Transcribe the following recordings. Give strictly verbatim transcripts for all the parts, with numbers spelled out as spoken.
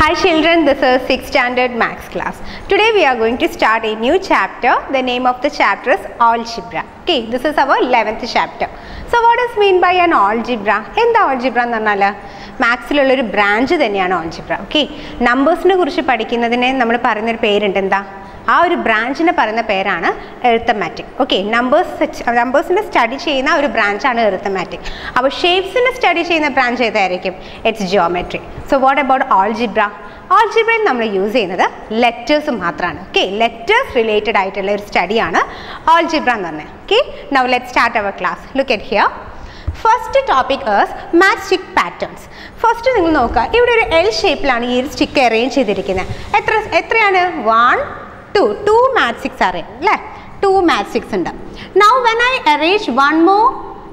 Hi children, this is sixth standard maths class. Today we are going to start a new chapter. The name of the chapter is algebra. Okay, this is our eleventh chapter. So what is mean by an algebra? What algebra ennu pannala? Maths il oru branch thaniyana algebra. Okay, numbers ne kurichu padikkunnadine nammal parayunna oru peru undu endha? ആ ഒരു ബ്രാഞ്ചിനെ പറയുന്ന പേരാണ് arithmetic. Okay, numbers നമ്പേഴ്സിനെ study ചെയ്യുന്ന ഒരു ബ്രാഞ്ചാണ് arithmetic. അപ്പോൾ ഷേപ്സിനെ സ്റ്റഡി ചെയ്യുന്ന ബ്രാഞ്ച് ഏതായിരിക്കും? It's geometry. So what about algebra? ആൾജിബ്രയിൽ നമ്മൾ യൂസ് ചെയ്യുന്നത് ലെറ്റേഴ്സ് മാത്രമാണ്. ഓക്കെ, ലെറ്റേഴ്സ് റിലേറ്റഡ് ആയിട്ടുള്ള ഒരു സ്റ്റഡിയാണ് ആൾജിബ്ര എന്ന് പറഞ്ഞത്. Okay, now let's start our class. Look at here. First topic is match stick patterns. First നിങ്ങൾ നോക്കുക, ഇവിടെ ഒരു എൽ ഷേപ്പിലാണ് ഈ ഒരു സ്റ്റിക്ക് അറേഞ്ച് ചെയ്തിരിക്കുന്നത്. എത്ര എത്രയാണ്? One two two match sticks arrange അല്ലേ? ടു മാച്ച് സ്റ്റിക്സ് ഉണ്ട്. Now when I arrange one more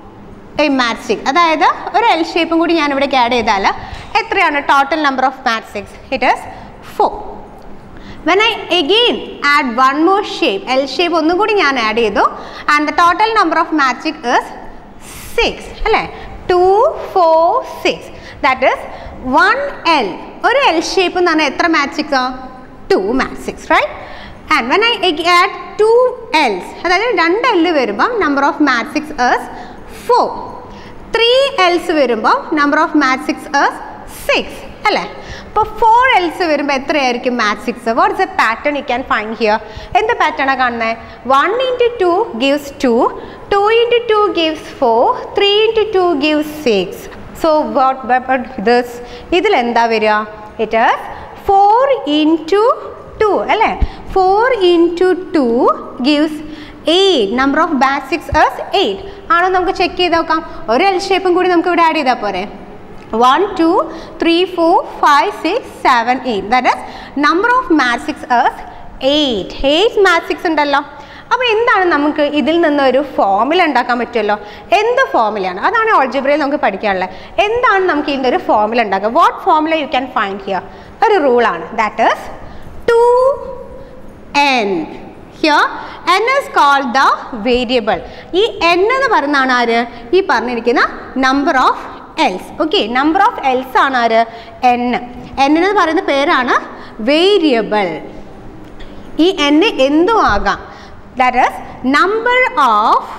a match stick, അതായത് ഒരു എൽ ഷേപ്പും കൂടി ഞാൻ ഇവിടേക്ക് ആഡ് ചെയ്താൽ എത്രയാണ് total number of match sticks? It is four. When I again add one more shape, L shape ഒന്നും കൂടി ഞാൻ ആഡ് ചെയ്തു, and the total number of match stick is six അല്ലേ? Two four six, that is one L. ഒരു L shape എന്ന് പറഞ്ഞാൽ എത്ര match സ്റ്റിക്സാ? Two match sticks, right? And when I add two L's, അതായത് രണ്ട് L വരുമ്പോൾ number of match sticks is four. three L's വരുമ്പോൾ number of match sticks is six അല്ലേ? അപ്പോൾ four L's വരുമ്പോൾ എത്രയായിരിക്കും match sticks? What is the pattern you can find here? എന്ത് pattern ആണ് കാണുന്നത്? one into two gives two, two into two gives four, three into two gives six. So what about this? ഇതിൽ എന്താ വരിക? It is four into two അല്ലേ? four into two gives eight. Number of match sticks is eight. ആണോ? നമുക്ക് check ചെയ്ത് നോക്കാം. ഒരു L ഷേപ്പും കൂടി നമുക്ക് ഇവിടെ ആഡ് ചെയ്താൽ പോരെ? one two three four five six seven eight. That is number of match sticks is eight. eight match sticks ഉണ്ടല്ലോ. അപ്പോൾ എന്താണ് നമുക്ക് ഇതിൽ നിന്നൊരു ഫോർമുല ഉണ്ടാക്കാൻ പറ്റുമല്ലോ? എന്ത് ഫോർമുലയാണ്? അതാണ് ആൾജിബ്രയിൽ നമുക്ക് പഠിക്കാനുള്ളത്. എന്താണ് നമുക്ക് ഇതിൻ്റെ ഒരു ഫോർമുല ഉണ്ടാക്കുക? What formula you can find here? ഒരു റൂളാണ്. That is two n. Here n is called the variable. ഈ n എന്ന് പറയുന്നതാണ് ആര്? ഈ പറഞ്ഞിരിക്കുന്ന number of Ls. Okay, number of Ls ആണ് ആര്? n. n എന്ന് പറയുന്ന പേരാണ് വേരിയബിൾ. ഈ n എന്തും ആകാം. That is number of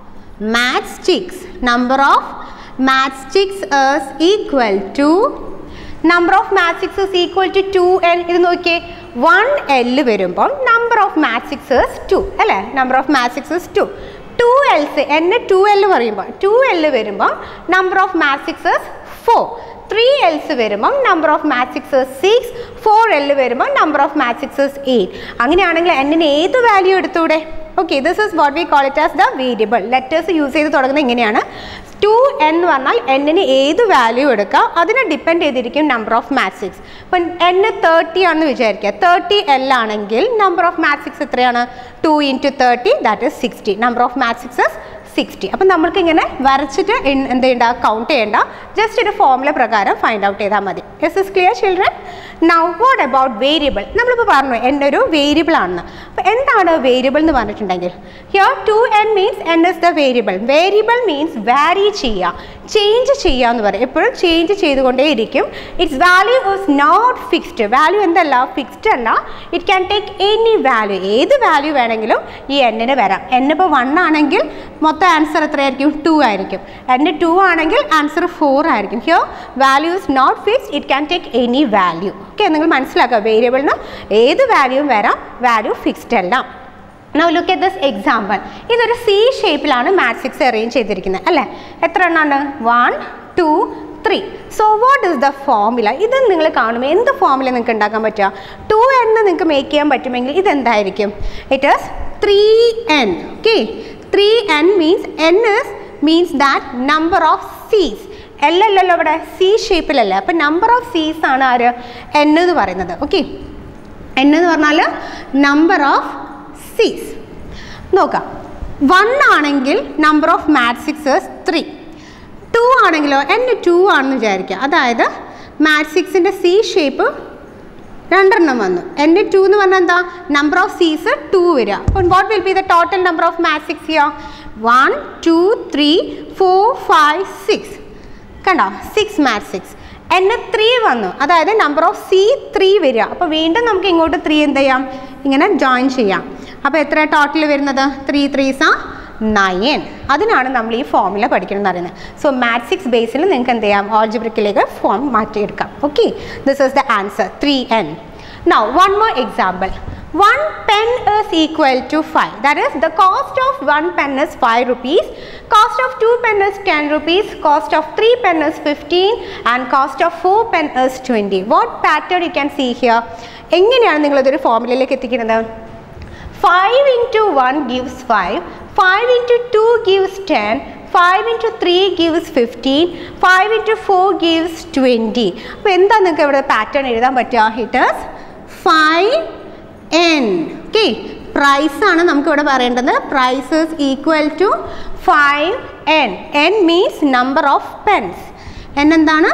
match sticks. Number of match sticks is equal to number of match sticks is equal to two n. ഇത് നോക്കിയേ, one L വരുമ്പോൾ number of match sticks is two അല്ലേ? number of match sticks is two. two L's n two L പറയുമ്പോൾ two L വരുമ്പോൾ number of match sticks is four. three L's വരുമ്പോൾ number of match sticks is six. four L വരുമ്പോൾ number of match sticks is eight. അങ്ങനെയാണെങ്കിൽ n ന് ഏത് value എടുത്തൂടെ? Okay, this is what we call it as the variable. Letters use ചെയ്ത് തുടങ്ങുന്നത് ഇങ്ങനെയാണ്. To N എന്ന് പറഞ്ഞാൽ എന്നിന് ഏത് വാല്യൂ എടുക്കാം, അതിനെ ഡിപ്പെൻഡ് ചെയ്തിരിക്കും നമ്പർ ഓഫ് മാച്ച് സ്റ്റിക്സ്. ഇപ്പം എൻ തേർട്ടി ആണെന്ന് വിചാരിക്കുക. തേർട്ടി എൽ ആണെങ്കിൽ നമ്പർ ഓഫ് മാച്ച് സ്റ്റിക്സ് എത്രയാണ്? Two into thirty, that is sixty. Number of match sticks sixty. അപ്പം നമ്മൾക്ക് ഇങ്ങനെ വരച്ചിട്ട് എന്ത് ചെയ്യേണ്ട? കൗണ്ട് ചെയ്യേണ്ട. ജസ്റ്റ് ഒരു ഫോർമുല പ്രകാരം ഫൈൻഡ് ഔട്ട് ചെയ്താൽ മതി. Is is clear children? Now what about variable? നമ്മളിപ്പോൾ പറഞ്ഞു എൻ്റെ ഒരു വേരിയബിൾ ആണെന്ന്. അപ്പോൾ എന്താണ് വേരിയബിൾ എന്ന് പറഞ്ഞിട്ടുണ്ടെങ്കിൽ, here two n means n is the variable. Variable means vary ചെയ്യുക, ചേഞ്ച് ചെയ്യുക എന്ന് പറയും. എപ്പോഴും ചേഞ്ച് ചെയ്തുകൊണ്ടേ ഇരിക്കും. Its value is not fixed. Value എന്തല്ല? ഫിക്സ്ഡ് അല്ല. It can take any value. ഏത് വാല്യൂ വേണമെങ്കിലും ഈ എന്നിന് വരാം. എൻ ഇപ്പോൾ വൺ ആണെങ്കിൽ മൊത്തം ആൻസർ എത്രയായിരിക്കും? ടു ആയിരിക്കും. എൻ ടു ആണെങ്കിൽ ആൻസർ ഫോർ ആയിരിക്കും. Here value is not fixed. It can take any value. Okay, നിങ്ങൾ മനസ്സിലാക്കുക, വേരിയബിളിന് ഏത് വാല്യൂവും വരാം, വാല്യൂ ഫിക്സ്ഡ് അല്ല. Now look at this example. ഇതൊരു സി ഷേപ്പിലാണ് മാച്ച് സ്റ്റിക്സ് അറേഞ്ച് ചെയ്തിരിക്കുന്നത് അല്ലേ? എത്ര എണ്ണമാണ്? One two three. So what is the formula? ഇത് നിങ്ങൾ കാണുമ്പോൾ എന്ത് ഫോർമുല നിങ്ങൾക്ക് ഉണ്ടാക്കാൻ പറ്റുക? ടു എൻ നിങ്ങൾക്ക് മേക്ക് ചെയ്യാൻ പറ്റുമെങ്കിൽ ഇതെന്തായിരിക്കും? It is three n. Okay, three n means n is means that number of Cs. L അല്ലല്ലോ ഇവിടെ, സി ഷേപ്പിലല്ല. അപ്പം നമ്പർ ഓഫ് സീസ് ആണ് ആര്? എൻ എന്ന് പറയുന്നത്. ഓക്കെ, എൻ എന്ന് പറഞ്ഞാൽ നമ്പർ ഓഫ് സീസ്. നോക്കാം, വൺ ആണെങ്കിൽ number of match sticks is three. Two ആണെങ്കിലോ എൻ ടു ആണെന്ന് വിചാരിക്കുക. അതായത് മാച്ച് സ്റ്റിക്സിൻ്റെ സി ഷേപ്പ് രണ്ടെണ്ണം വന്നു. എൻ ടു എന്ന് പറഞ്ഞാൽ എന്താ? നമ്പർ ഓഫ് സീസ് ടു വരിക. അപ്പം what will be the total number of match sticks here? One two three four five six. കണ്ടോ? Six match sticks. n three വന്നു, അതായത് നമ്പർ ഓഫ് സി ത്രീ വരിക. അപ്പോൾ വീണ്ടും നമുക്ക് ഇങ്ങോട്ട് ത്രീ എന്ത് ചെയ്യാം, ഇങ്ങനെ ജോയിൻ ചെയ്യാം. അപ്പോൾ എത്ര ടോട്ടൽ വരുന്നത്, ത്രീ ത്രീസ് ആ നയൻ. അതിനാണ് നമ്മൾ ഈ ഫോർമുല പഠിക്കണമെന്ന് പറയുന്നത്. സോ മാത്സ് സിക്സ് ബേസിൽ നിങ്ങൾക്ക് എന്ത് ചെയ്യാം, ആൾജിബ്രയിലേക്ക് ഫോം മാറ്റിയെടുക്കാം. Okay, this is the answer three n. Now one more example. one pen is equal to five. That is, the cost of one pen is five rupees, cost of two pen is ten rupees, cost of three pen is fifteen, and cost of four pen is twenty. What pattern you can see here? എങ്ങനെയാണ് നിങ്ങൾ ഇതൊരു ഫോർമുലയിലേക്ക് എത്തിക്കുന്നത്? five into one gives five, five into two gives ten, five into three gives fifteen, five into four gives twenty. അപ്പോൾ എന്താ നിങ്ങൾക്ക് ഇവിടെ pattern എഴുതാൻ പറ്റുക? It is five n. Okay, price ആണ് നമുക്ക് ഇവിടെ പറയേണ്ടത്. Price is equal to five n. n means number of pens. n എന്താണ്?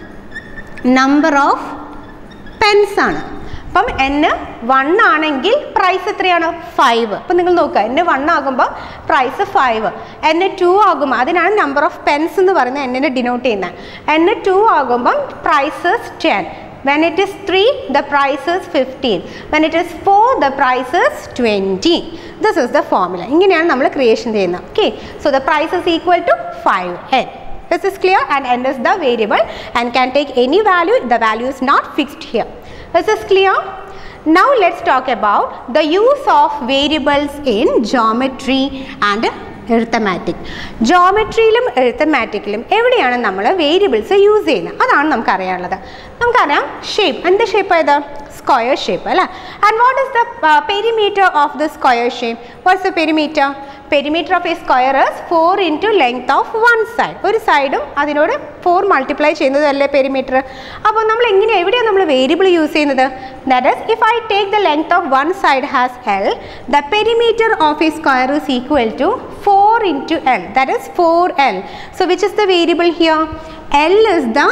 Number of pens ആണ്. അപ്പം n one ആണെങ്കിൽ പ്രൈസ് എത്രയാണ്? ഫൈവ്. അപ്പം നിങ്ങൾ നോക്കുക, n one ആകുമ്പോൾ പ്രൈസ് ഫൈവ്, n two ആകുമ്പോൾ അതിനാണ് നമ്പർ ഓഫ് പെൻസ് എന്ന് പറയുന്നത് എന്നിനെ ഡിനോട്ട് ചെയ്യുന്നത്. n two ആകുമ്പം price ten. When it is three, the price is fifteen. When it is four, the price is twenty. This is the formula. ഇങ്ങനെയാണ് നമ്മൾ creation ചെയ്യുന്നത്. Okay, so the price is equal to five n. This is clear, and n is the variable and can take any value. The value is not fixed here. This is clear. Now let's talk about the use of variables in geometry and arithmetic. ജോമെട്രിയിലും എഴുത്തമാറ്റിക്കിലും എവിടെയാണ് നമ്മൾ variables use ചെയ്യുന്നത്, അതാണ് നമുക്ക് അറിയാനുള്ളത്. നമുക്കറിയാം shape, എന്ത് shape ഏത്? Square shape അല്ലേ. And what is the perimeter of the square shape? What's the perimeter? Perimeter of a square is four into length of one side. ഒരു സൈഡും അതിനോട് ഫോർ മൾട്ടിപ്ലൈ ചെയ്യുന്നതല്ലേ പെരിമീറ്റർ. അപ്പോൾ നമ്മൾ എങ്ങനെ എവിടെയാണ് നമ്മൾ വേരിയബിൾ യൂസ് ചെയ്യുന്നത്? That is, if I take the length of one side as L, the perimeter of a square is equal to four into L, that is four L. So which is the variable here? L is the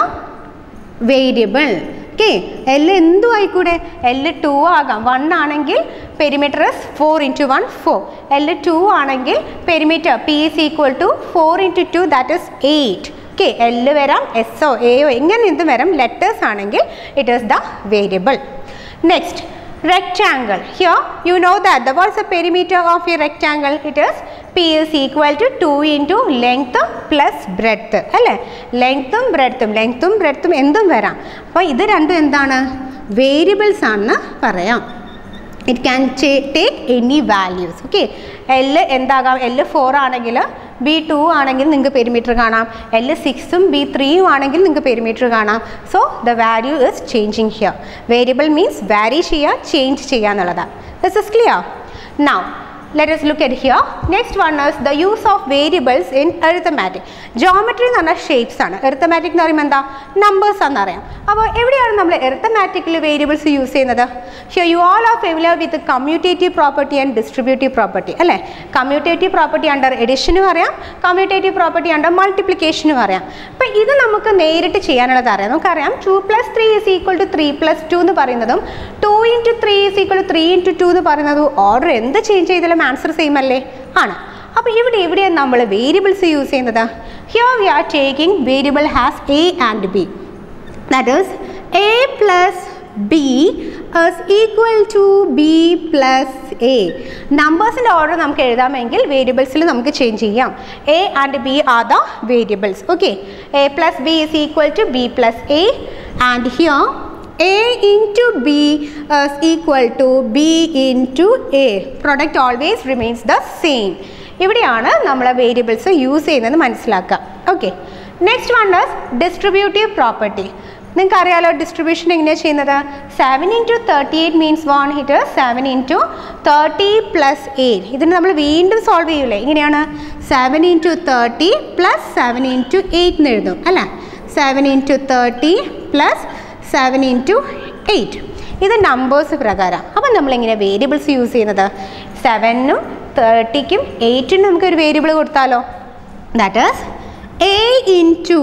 variable. Okay, L എന്തു ആയിക്കൂടെ? L two ആകാം. one ആണെങ്കിൽ perimeter is four into one, four. L two ആണെങ്കിൽ perimeter P is equal to four into two, that is eight. Okay, L വരാം, S O A O എങ്ങനെ എന്ത് വരാം, letters ആണെങ്കിൽ it is the variable. Next, rectangle. Here you know that the what's the perimeter of a rectangle? It is P is equal to two into length plus breadth അല്ലേ. ലെങ്ത്തും ബ്രെഡ്ത്തും ലെങ്ത്തും ബ്രെഡ്ത്തും എന്തും വരാം. അപ്പോൾ ഇത് രണ്ടും എന്താണ്? വേരിയബിൾസ് ആണെന്ന് പറയാം. It can take any values. Okay, L എന്താകാം? എൽ ഫോർ ആണെങ്കിൽ ബി ടു ആണെങ്കിൽ നിങ്ങൾക്ക് പെരിമീറ്റർ കാണാം. എൽ സിക്സും ബി ത്രീയും ആണെങ്കിൽ നിങ്ങൾക്ക് പെരിമീറ്റർ കാണാം. So the value is changing here. Variable means vary ചെയ്യുക, ചേഞ്ച് ചെയ്യുക എന്നുള്ളതാണ്. This is clear. Now let us look at here. Next one is the use of variables in arithmetic. Geometry എന്ന് പറഞ്ഞാൽ shapes ആണ്, arithmetic എന്ന് പറയുമ്പോൾ എന്താ? Numbers ആണെന്ന് അറിയാം. അപ്പോൾ എവിടെയാണ് നമ്മൾ arithmeticൽ വേരിയബിൾസ് യൂസ് ചെയ്യുന്നത്? Here you all are familiar with the commutative property and distributive property അല്ലേ. commutative property under addition അറിയാം, commutative property under multiplication അറിയാം. അപ്പോൾ ഇത് നമുക്ക് നേരിട്ട് ചെയ്യാനുള്ളത് അറിയാം. നമുക്കറിയാം two plus three is equal to three plus two എന്ന് പറയുന്നതും two into three is equal to three into two എന്ന് പറയുന്നതും ഓർഡർ എന്ത് ചേഞ്ച് ചെയ്താലും ആൻസർ സെയിം അല്ലേ? ആണ്. അപ്പോൾ ഇവിടെ എവിടെയാണ് നമ്മൾ വേരിയബിൾസ് യൂസ് ചെയ്യുന്നത്? Here we are taking variable as A and B. That is A plus B is equal to B plus A. നമ്പേഴ്സിൻ്റെ ഓർഡർ നമുക്ക് എഴുതാമെങ്കിൽ വേരിയബിൾസിൽ നമുക്ക് ചേഞ്ച് ചെയ്യാം. A and B are the variables. Okay, A plus B is equal to B plus A, and here A into B is equal to B into A. Product always remains the same. ഇവിടെയാണ് നമ്മൾ variables use ചെയ്യുന്നത് മനസ്സിലാക്കുക. Okay, next one is distributive property. നിങ്ങൾക്ക് അറിയാലോ distribution എങ്ങനെയാണ് ചെയ്യുന്നത്? Seven into thirty eight means one hit seven into thirty plus eight. ഇതിന് നമ്മൾ വീണ്ടും സോൾവ് ചെയ്യൂലേ? ഇങ്ങനെയാണ് seven into thirty plus seven into eight എന്ന് എഴുതും അല്ലേ. Seven into thirty plus seven into eight. ഇത് നമ്പേഴ്സ് പ്രകാരം. അപ്പം നമ്മളിങ്ങനെ വേരിയബിൾസ് യൂസ് ചെയ്യുന്നത് സെവനും തേർട്ടിക്കും എയ്റ്റിനും നമുക്കൊരു വേരിയബിൾ കൊടുത്താലോ? That is A into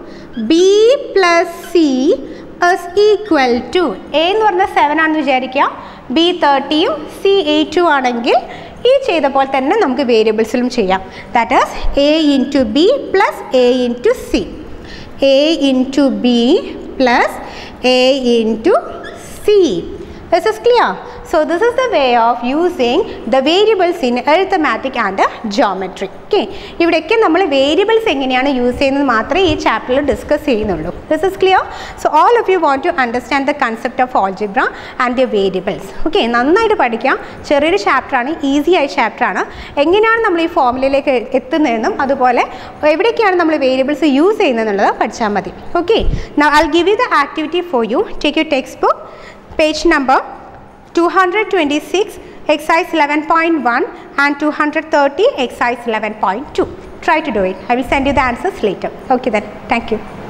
B plus C is equal to, A എന്ന് പറഞ്ഞാൽ സെവൻ ആണെന്ന് വിചാരിക്കുക, ബി തേർട്ടിയും സി എയ്റ്റും ആണെങ്കിൽ ഈ ചെയ്ത പോലെ തന്നെ നമുക്ക് വേരിയബിൾസിലും ചെയ്യാം. That is A into B plus A into C. A into B plus A into C. This is clear. So this is the way of using the variables in arithmetic and geometry. Okay. ഇവിടെയൊക്കെ നമ്മൾ variables എങ്ങനെയാണ് use ചെയ്യുന്നത് മാത്രമേ ഈ ചാപ്റ്ററിൽ discuss ചെയ്യുന്നുള്ളൂ. This is clear. So all of you want to understand the concept of algebra and the variables. Okay. നന്നായിട്ട് പഠിക്കാം. ചെറിയൊരു ചാപ്റ്ററാണ്, ഈസി ആയ ചാപ്റ്ററാണ്. എങ്ങനെയാണ് നമ്മൾ ഈ ഫോർമുലയിലേക്ക് എത്തുന്നതെന്നും അതുപോലെ എവിടേക്കാണ് നമ്മൾ വേരിയബിൾസ് യൂസ് ചെയ്യുന്നതെന്നുള്ളത് പഠിച്ചാൽ മതി. Okay. Now I'll give you the activity for you. Take your textbook, page number two hundred twenty-six, exercise eleven point one and two hundred thirty, exercise eleven point two. Try to do it. I will send you the answers later. Okay then. Thank you.